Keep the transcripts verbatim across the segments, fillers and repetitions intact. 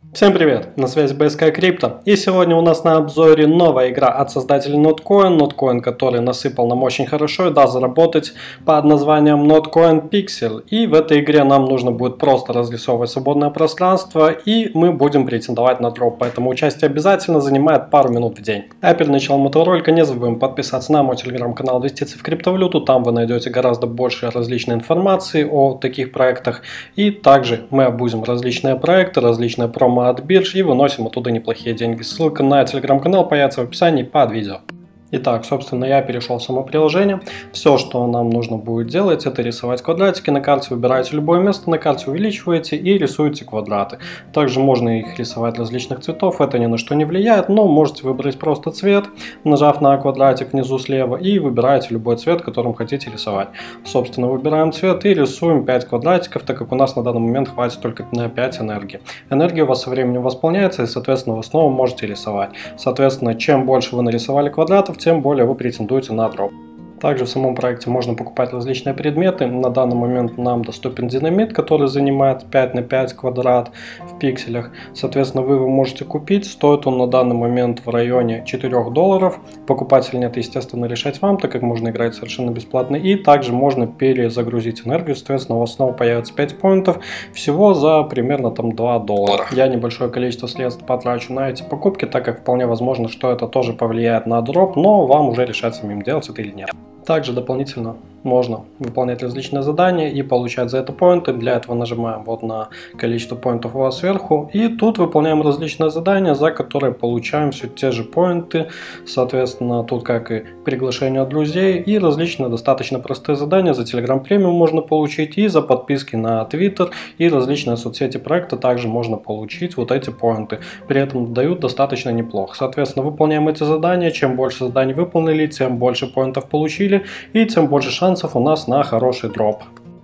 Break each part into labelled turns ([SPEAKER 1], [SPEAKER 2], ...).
[SPEAKER 1] Всем привет, на связи би эс кей Crypto, и сегодня у нас на обзоре новая игра от создателей Notcoin, Notcoin, который насыпал нам очень хорошо и даст заработать под названием Notcoin Pixel. И в этой игре нам нужно будет просто разрисовывать свободное пространство, и мы будем претендовать на дроп, поэтому участие обязательно занимает пару минут в день. А перед началом этого ролика не забываем подписаться на мой телеграм-канал «Инвестиции в криптовалюту», там вы найдете гораздо больше различной информации о таких проектах, и также мы обузим различные проекты, различные промо от бирж и выносим оттуда неплохие деньги. Ссылка на телеграм-канал появится в описании под видео. Итак, собственно, я перешел в само приложение. Все, что нам нужно будет делать, это рисовать квадратики на карте. Выбираете любое место на карте, увеличиваете и рисуете квадраты. Также можно их рисовать различных цветов, это ни на что не влияет, но можете выбрать просто цвет, нажав на квадратик внизу слева, и выбираете любой цвет, которым хотите рисовать. Собственно, выбираем цвет и рисуем пять квадратиков, так как у нас на данный момент хватит только на пять энергии. Энергия у вас со временем восполняется, и, соответственно, вы снова можете рисовать. Соответственно, чем больше вы нарисовали квадратов, тем более вы претендуете на дроп. Также в самом проекте можно покупать различные предметы. На данный момент нам доступен динамит, который занимает пять на пять квадрат в пикселях. Соответственно, вы его можете купить. Стоит он на данный момент в районе четырёх долларов. Покупать или нет, естественно, решать вам, так как можно играть совершенно бесплатно. И также можно перезагрузить энергию. Соответственно, у вас снова появится пять поинтов. Всего за примерно там два доллара. Я небольшое количество средств потрачу на эти покупки, так как вполне возможно, что это тоже повлияет на дроп. Но вам уже решать самим, делать это или нет. Также дополнительно можно выполнять различные задания и получать за это поинты. Для этого нажимаем вот на количество поинтов у вас сверху. И тут выполняем различные задания, за которые получаем все те же поинты. Соответственно, тут как и приглашение друзей и различные достаточно простые задания. За Telegram премиум можно получить, и за подписки на Twitter и различные соцсети проекта также можно получить вот эти поинты. При этом дают достаточно неплохо. Соответственно, выполняем эти задания. Чем больше заданий выполнили, тем больше поинтов получили, и тем больше шансов у нас на хороший дроп.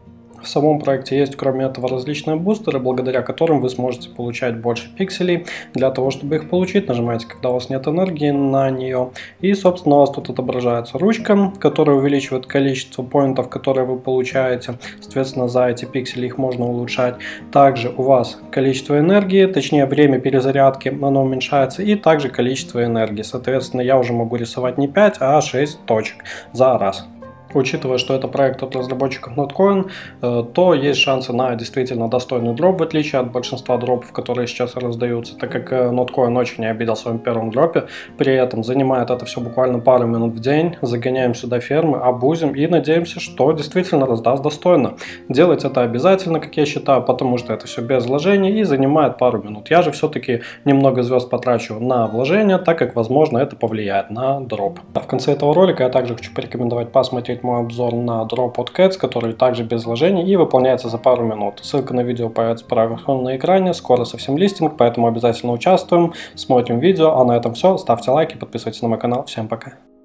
[SPEAKER 1] В самом проекте есть, кроме этого, различные бустеры, благодаря которым вы сможете получать больше пикселей. Для того, чтобы их получить, нажимаете, когда у вас нет энергии, на нее. И, собственно, у вас тут отображается ручка, которая увеличивает количество поинтов, которые вы получаете. Соответственно, за эти пиксели их можно улучшать. Также у вас количество энергии, точнее время перезарядки, оно уменьшается. И также количество энергии. Соответственно, я уже могу рисовать не пять, а шесть точек за раз. Учитывая, что это проект от разработчиков Notcoin, то есть шансы на действительно достойный дроп, в отличие от большинства дропов, которые сейчас раздаются, так как Notcoin очень не обидел в своем первом дропе. При этом занимает это все буквально пару минут в день. Загоняем сюда фермы, обузим и надеемся, что действительно раздаст достойно. Делать это обязательно, как я считаю, потому что это все без вложений и занимает пару минут. Я же все-таки немного звезд потрачу на вложения, так как, возможно, это повлияет на дроп. А в конце этого ролика я также хочу порекомендовать посмотреть мой обзор на дроп от Cats, который также без вложений и выполняется за пару минут. Ссылка на видео появится правильно на экране, скоро совсем листинг, поэтому обязательно участвуем, смотрим видео, а на этом все, ставьте лайки, подписывайтесь на мой канал, всем пока.